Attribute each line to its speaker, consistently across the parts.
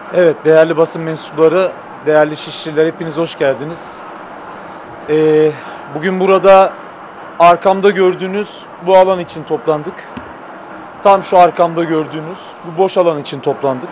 Speaker 1: Evet, değerli basın mensupları, değerli Şişliler, hepiniz hoş geldiniz. Bugün burada arkamda gördüğünüz bu alan için toplandık. Tam şu arkamda gördüğünüz bu boş alan için toplandık.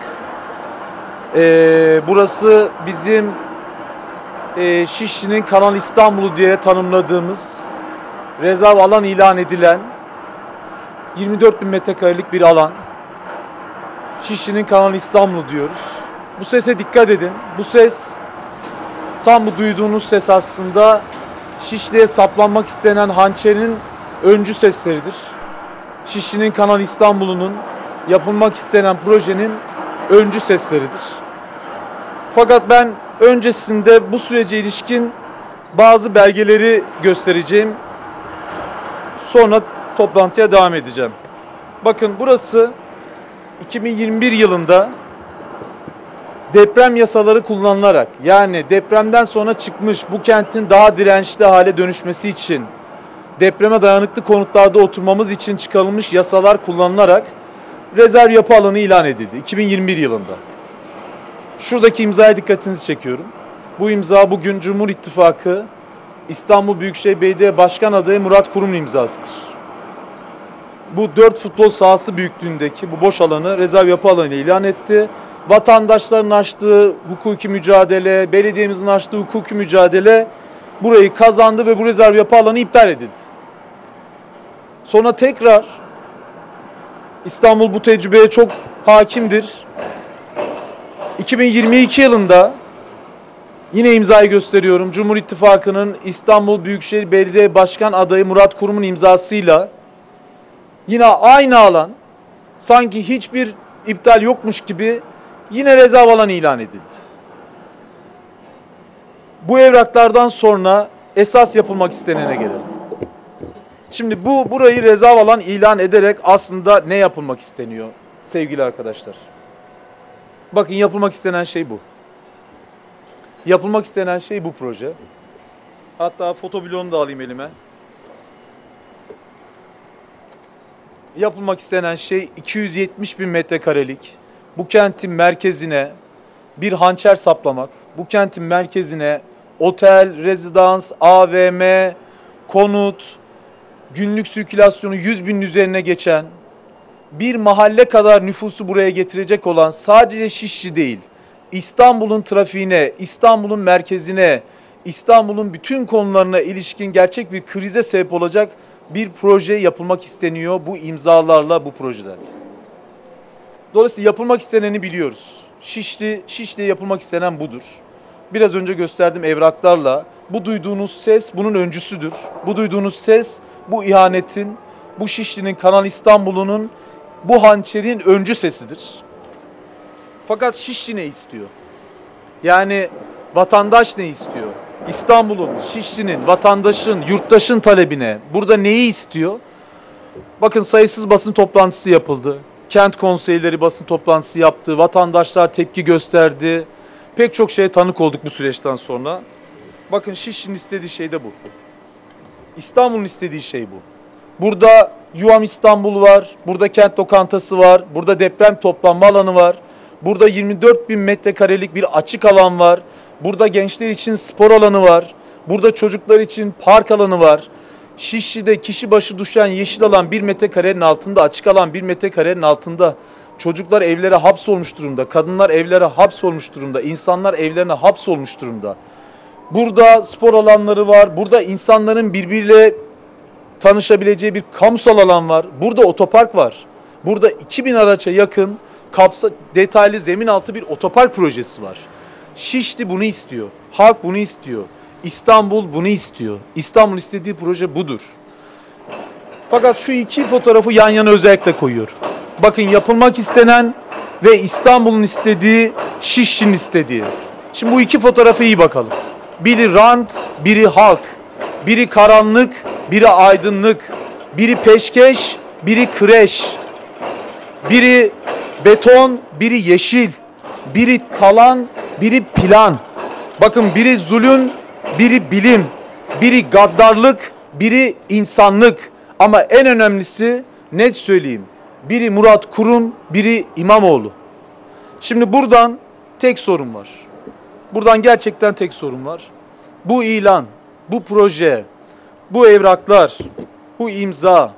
Speaker 1: Burası bizim Şişli'nin Kanal İstanbul'u diye tanımladığımız, rezerv alan ilan edilen 24.000 metrekarelik bir alan. Şişli'nin Kanal İstanbul'u diyoruz. Bu sese dikkat edin. Bu ses, tam bu duyduğunuz ses aslında Şişli'ye saplanmak istenen hançerin öncü sesleridir. Şişli'nin Kanal İstanbul'unun yapılmak istenen projenin öncü sesleridir. Fakat ben öncesinde bu sürece ilişkin bazı belgeleri göstereceğim. Sonra toplantıya devam edeceğim. Bakın, burası 2021 yılında deprem yasaları kullanılarak, yani depremden sonra çıkmış bu kentin daha dirençli hale dönüşmesi için, depreme dayanıklı konutlarda oturmamız için çıkarılmış yasalar kullanılarak rezerv yapı alanı ilan edildi 2021 yılında. Şuradaki imzaya dikkatinizi çekiyorum. Bu imza bugün Cumhur İttifakı İstanbul Büyükşehir Belediye Başkan adayı Murat Kurum'un imzasıdır. Bu 4 futbol sahası büyüklüğündeki bu boş alanı rezerv yapı alanı ilan etti. Vatandaşların açtığı hukuki mücadele, belediyemizin açtığı hukuki mücadele burayı kazandı ve bu rezerv yapı alanı iptal edildi. Sonra tekrar İstanbul bu tecrübeye çok hakimdir. 2022 yılında yine imzayı gösteriyorum. Cumhur İttifakı'nın İstanbul Büyükşehir Belediye Başkan adayı Murat Kurum'un imzasıyla yine aynı alan, sanki hiçbir iptal yokmuş gibi, yine rezerv alanı ilan edildi. Bu evraklardan sonra esas yapılmak istenene gelelim. Şimdi burayı rezerv alan ilan ederek aslında ne yapılmak isteniyor sevgili arkadaşlar? Bakın, yapılmak istenen şey bu. Yapılmak istenen şey bu proje. Hatta fotobloğunu da alayım elime. Yapılmak istenen şey 270.000 metrekarelik bu kentin merkezine bir hançer saplamak. Bu kentin merkezine otel, rezidans, AVM, konut, günlük sirkülasyonu 100.000'in üzerine geçen, bir mahalle kadar nüfusu buraya getirecek olan, sadece Şişli değil, İstanbul'un trafiğine, İstanbul'un merkezine, İstanbul'un bütün konularına ilişkin gerçek bir krize sebep olacak bir proje yapılmak isteniyor bu imzalarla, bu projelerle. Dolayısıyla yapılmak isteneni biliyoruz. Şişli'ye yapılmak istenen budur. Biraz önce gösterdiğim evraklarla bu duyduğunuz ses bunun öncüsüdür. Bu duyduğunuz ses bu ihanetin, bu Şişli'nin Kanal İstanbul'unun, bu hançerin öncü sesidir. Fakat Şişli ne istiyor? Yani vatandaş ne istiyor? İstanbul'un, Şişli'nin, vatandaşın, yurttaşın talebine burada neyi istiyor? Bakın, sayısız basın toplantısı yapıldı. Kent konseyleri basın toplantısı yaptı. Vatandaşlar tepki gösterdi. Pek çok şeye tanık olduk bu süreçten sonra. Bakın, Şişli'nin istediği şey de bu. İstanbul'un istediği şey bu. Burada Yuvam İstanbul var. Burada kent lokantası var. Burada deprem toplanma alanı var. Burada 24.000 metrekarelik bir açık alan var. Burada gençler için spor alanı var. Burada çocuklar için park alanı var. Şişli'de kişi başı düşen yeşil alan 1 metrekarenin altında, açık alan 1 metrekarenin altında. Çocuklar evlere hapsolmuş durumda. Kadınlar evlere hapsolmuş durumda. İnsanlar evlerine hapsolmuş durumda. Burada spor alanları var. Burada insanların birbiriyle tanışabileceği bir kamusal alan var. Burada otopark var. Burada 2000 araça yakın detaylı zemin altı bir otopark projesi var. Şişli bunu istiyor. Halk bunu istiyor. İstanbul bunu istiyor. İstanbul istediği proje budur. Fakat şu iki fotoğrafı yan yana özellikle koyuyor. Bakın, yapılmak istenen ve İstanbul'un istediği, Şişli'nin istediği. Şimdi bu iki fotoğrafa iyi bakalım. Biri rant, biri halk. Biri karanlık, biri aydınlık. Biri peşkeş, biri kreş. Biri beton, biri yeşil. Biri talan, biri plan. Bakın, biri zulüm, biri bilim. Biri gaddarlık, biri insanlık. Ama en önemlisi, net söyleyeyim, biri Murat Kurum, biri İmamoğlu. Şimdi buradan tek sorun var. Buradan gerçekten tek sorun var. Bu ilan, bu proje, bu evraklar, bu imza,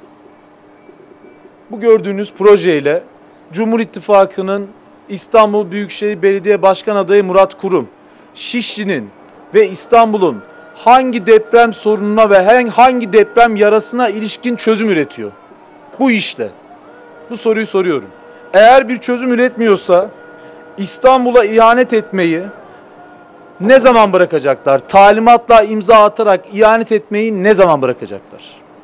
Speaker 1: bu gördüğünüz projeyle Cumhur İttifakı'nın İstanbul Büyükşehir Belediye Başkan adayı Murat Kurum, Şişli'nin ve İstanbul'un hangi deprem sorununa ve hangi deprem yarasına ilişkin çözüm üretiyor? Bu işle. Bu soruyu soruyorum. Eğer bir çözüm üretmiyorsa İstanbul'a ihanet etmeyi ne zaman bırakacaklar? Talimatla imza atarak ihanet etmeyi ne zaman bırakacaklar?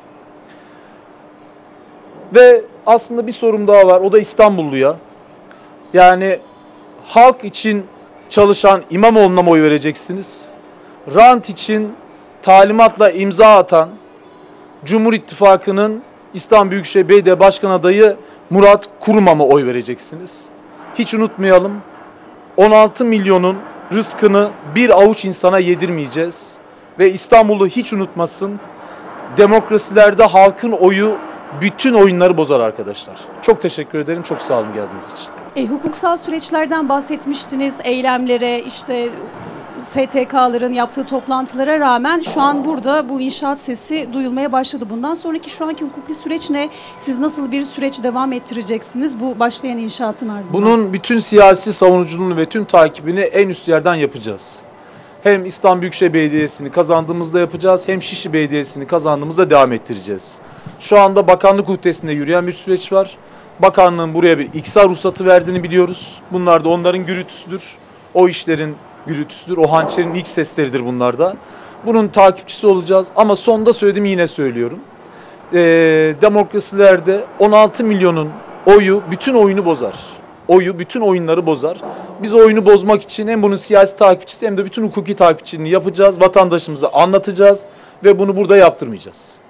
Speaker 1: Ve aslında bir sorum daha var. O da İstanbulluya. Yani halk için çalışan İmamoğlu'na mı oy vereceksiniz? Rant için talimatla imza atan Cumhur İttifakı'nın İstanbul Büyükşehir Belediye Başkan adayı Murat Kurum'a mı oy vereceksiniz? Hiç unutmayalım. 16 milyonun rızkını bir avuç insana yedirmeyeceğiz. Ve İstanbul'u hiç unutmasın. Demokrasilerde halkın oyu bütün oyunları bozar arkadaşlar. Çok teşekkür ederim. Çok sağ olun geldiğiniz için.
Speaker 2: Hukuksal süreçlerden bahsetmiştiniz. Eylemlere, işte STK'ların yaptığı toplantılara rağmen şu an burada bu inşaat sesi duyulmaya başladı. Bundan sonraki şu anki hukuki süreç ne? Siz nasıl bir süreç devam ettireceksiniz bu başlayan inşaatın ardından?
Speaker 1: Bunun bütün siyasi savunuculuğunu ve tüm takibini en üst yerden yapacağız. Hem İstanbul Büyükşehir Belediyesi'ni kazandığımızda yapacağız, hem Şişli Belediyesi'ni kazandığımızda devam ettireceğiz. Şu anda bakanlık uhdesinde yürüyen bir süreç var. Bakanlığın buraya bir İKSA ruhsatı verdiğini biliyoruz. Bunlar da onların gürültüsüdür. O işlerin gürültüsüdür. O hançerin ilk sesleridir bunlar da. Bunun takipçisi olacağız. Ama sonda söylediğimi yine söylüyorum. Demokrasilerde 16 milyonun oyu bütün oyunu bozar. Oyu bütün oyunları bozar. Biz oyunu bozmak için hem bunun siyasi takipçisi hem de bütün hukuki takipçiliğini yapacağız. Vatandaşımıza anlatacağız ve bunu burada yaptırmayacağız.